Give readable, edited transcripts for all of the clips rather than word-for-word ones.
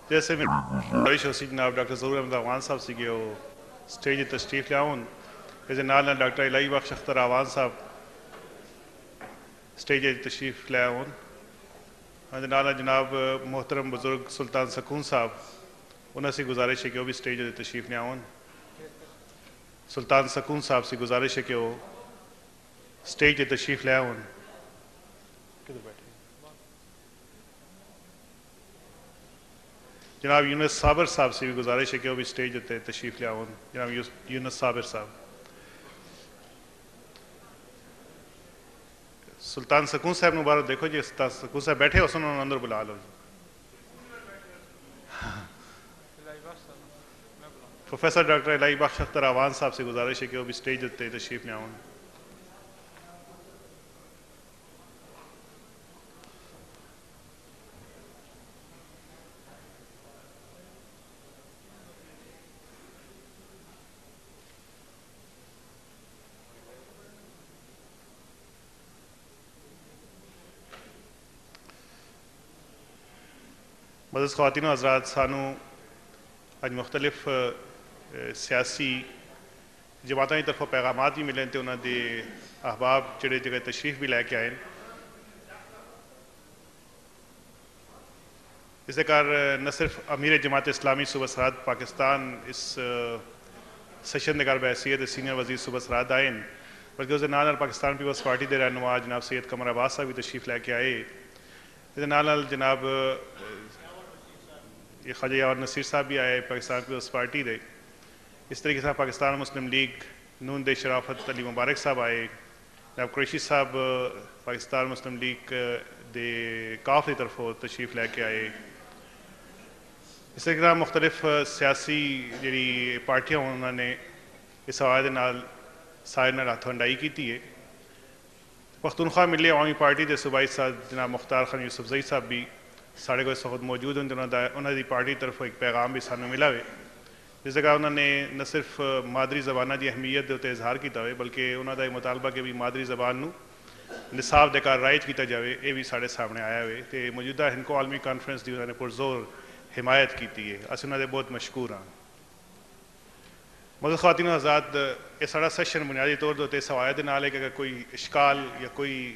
جیسے میں بارش ہو سی جناب ڈاکٹر ظہور احمد اعوان صاحب سی گئے وہ سٹیج تشریف لیا ہوں جیسے نال ڈاکٹر الہی بخش اختر اعوان صاحب سٹیج تشریف لیا ہوں نال جناب محترم بزرگ سلطان سکون صاحب انہوں سے گزارش ہے کہ وہ بھی سٹیج تشریف لیا ہوں سلطان سکون صاحب سے گزارش ہے کہ وہ سٹیج تشریف لیا ہوں جناب یونس صابر صاحب سے بھی گزارش ہے کہ وہ بھی سٹیج ہوتے تشریف لیا ہوں جناب یونس صابر صاحب سلطان سکون صاحب مبارک دیکھو جی سلطان سکون صاحب بیٹھے ہو سنو اندر بلا لو جی پروفیسر ڈاکٹر الہی بخش اختر اعوان صاحب سے گزارش ہے کہ وہ بھی سٹیج ہوتے تشریف لیا ہوں معزز خواتین و حضرات سانو اج مختلف سیاسی جماعتوں کی طرف پیغامات بھی ملے تھے انہوں نے احباب جڑے جگہ تشریف بھی لے کے آئے اس کار نہ صرف امیر جماعت اسلامی صوبہ سرحد پاکستان اس سیشن کار بحیثیت سینئر وزیر صوبہ سرحد آئے بلکہ اس نال پاکستان پیپلز پارٹی کے رہنما جناب سید قمر عباس صاحب بھی تشریف لے کے آئے اس نال جناب یہ خواجہ یاور نصیر صاحب بھی آئے پاکستان پیپلز پارٹی دے اس طریقے سے پاکستان مسلم لیگ نون دے شرافت علی مبارک صاحب آئے جناب قریشی صاحب پاکستان مسلم لیگ دے کاف کی طرف تشریف لے کے آئے اس طرح مختلف سیاسی جڑی پارٹیاں انہوں نے اس حوالے نال سارے نال ہاتھ ونڈائی کی ہے پختونخوا ملی عوامی پارٹی دے صوبائی صاحب جناب مختار خان یوسف زئی صاحب بھی سارے کو اس وقت موجود ہیں انہوں نے پارٹی طرف ایک پیغام بھی سانو ملا ہوئے جس جگہ انہوں نے نہ صرف مادری زبانہ دی اہمیت دے اظہار کیتا ہوئے بلکہ انہوں نے مطالبہ کہ بھی مادری زبان نو نصاب دے کار رائج کیتا جاوے یہ بھی سارے سامنے آیا ہوئے تے موجودہ ہنکو عالمی کانفرنس دی انہوں نے پرزور حمایت کیتی ہے اس انہوں نے بہت مشکور ہیں معزز خواتین و حضرات یہ سارا سیشن بنیادی طور پر اس حوالے نال ہے کہ اگر کوئی اشکال یا کوئی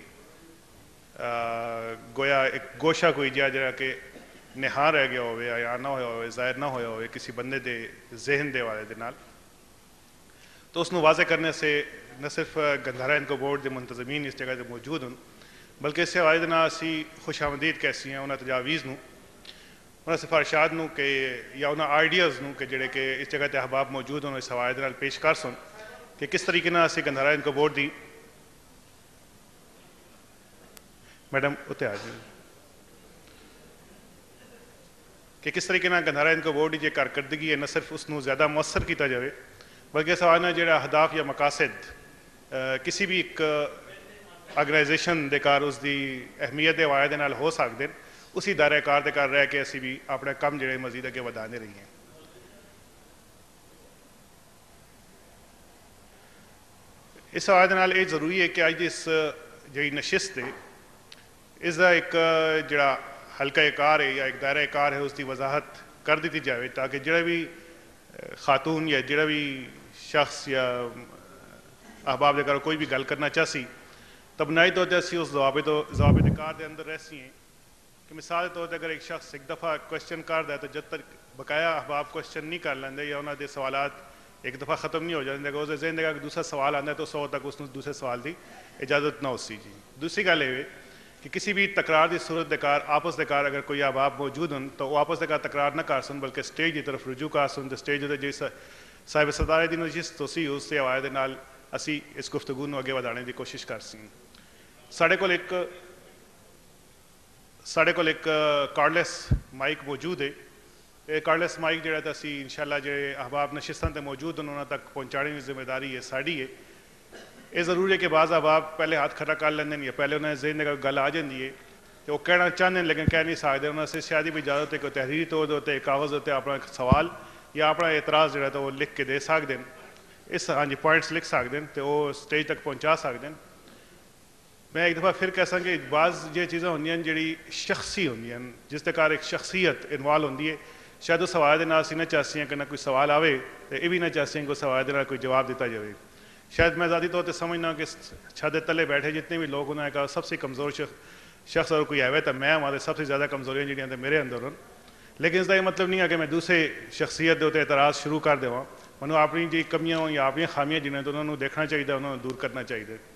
گویا ایک گوشہ کوئی جا کہ نہاں رہ گیا ہوئے یا نہ ہویا ہوئے ظاہر نہ ہویا ہوئے کسی بندے دے ذہن دے والے دے نال تو اس نو واضح کرنے سے نہ صرف گندھارا ہنکو بورڈ دے منتظمین اس جگہ دے موجود ہیں بلکہ اس حوالے نال اسی خوش آمدید کیسی ہیں انہاں تجاویز نو انہاں سفارشات نو کہ یا انہاں آئیڈیاز نو کہ جڑے کہ اس جگہ تے احباب موجود ہیں اس حوالے نال پیش کر سن کہ کس طریقے نال اسی گندھارا ہنکو بورڈ دی میڈم اتنے آ جائیں کہ کس طریقے نال گندھارا ہنکو بورڈ کی کارکردگی ہے نہ صرف اس نو زیادہ مؤثر کیتا جائے بلکہ اس حوالے نال جڑا اہداف یا مقاصد کسی بھی ایک آرگنائزیشن دے کار اس دی اہمیت دے حوالے نال ہو سکتے ہیں اسی دائرہ کار دے کار رہ کے اسی بھی اپنے کم جڑے مزید اگے ودانے رہی ہیں اس حوالے نال یہ ضروری ہے کہ اج اس جڑی نشست ہے اس کا ایک جڑا حلقہ کار ہے یا ایک دائرہ کار ہے اس کی وضاحت کر دیتی جائے تاکہ جڑا بھی خاتون یا جڑا بھی شخص یا احباب دے کار کوئی بھی گل کرنا چاہسی تب بنائی طور پر اسی اس ضوابط کار دے اندر رہ سی ہیں کہ مثال طور پر اگر ایک شخص ایک دفعہ کوشچن کر دے تو جب تک بقایا احباب کوشچن نہیں کر لیندے یا انہوں دے سوالات ایک دفعہ ختم نہیں ہو جاتے اگر اس ذہن دے کہ دوسرا سوال آتا ہے تو اس وقت تک اس دوسرے سوال دی اجازت نہ ہو سی جی دوسری گل یہ کہ کسی بھی تکرار دی صورت دے کار آپس دے کار اگر کوئی احباب موجود ہیں تو وہ آپس دے کار تکرار نہ کر سن بلکہ سٹیج کی طرف رجوع کر سن سٹیج دے جی صاحب صدارے دی نشست تو سی اس سے حوالے دے نال اسی اس گفتگو نو اگے ودانے دی کوشش کر سی ساڈے کول ایک کارڈلیس مائک موجود ہے یہ کارڈلیس مائک جڑا تے اسی انشاءاللہ جڑے احباب نشستاں تے موجود ہیں انہاں تک پہنچانے کی ذمہ داری ہے ساڈی ہے یہ ضروری ہے کہ بعض احباب پہلے ہاتھ کھڑا کر لیندے یا پہلے انہیں ذہن میں گل آ جاندی ہے کہ وہ کہنا چاہتے ہیں لیکن کہہ نہیں سکتے انہوں سے شاید بھی اجازت ہے کہ تحریری طور پر کاغذ ہوتے اپنا سوال یا اپنا اعتراض جڑا تو وہ لکھ کے دے سکتے ہیں اس ہاں جی پوائنٹس لکھ سکتے ہیں تو وہ سٹیج تک پہنچا سکتے ہیں میں ایک دفعہ پھر کہہ سکاں کہ بعض یہ چیزیں ہوندی ہیں جڑی شخصی ہوندی ہیں جس کے کار ایک شخصیت انوالو ہوندی ہے شاید اس حوالے نال اسی نہ چاہتے ہیں کہ نہ کوئی سوال آئے تو یہ بھی نہ چاہتے ہیں کہ اس حوالے نال کوئی جواب دیتا جائے. شاید میں ذاتی طور پہ سمجھنا کہ چھت تلے بیٹھے جتنے بھی لوگ انہوں نے کہا سب سے کمزور شخص اگر کوئی ہے تو میں ہمارے سب سے زیادہ کمزوریاں جڑیاں تے میرے اندر ہیں. لیکن اس کا یہ مطلب نہیں ہے کہ میں دوسرے شخصیت کے اتنے اعتراض شروع کر دوں. انہوں اپنی جی کمیاں یا اپنی خامیاں جنہیں تو انہوں نے دیکھنا چاہیے, انہوں نے دور کرنا چاہیے.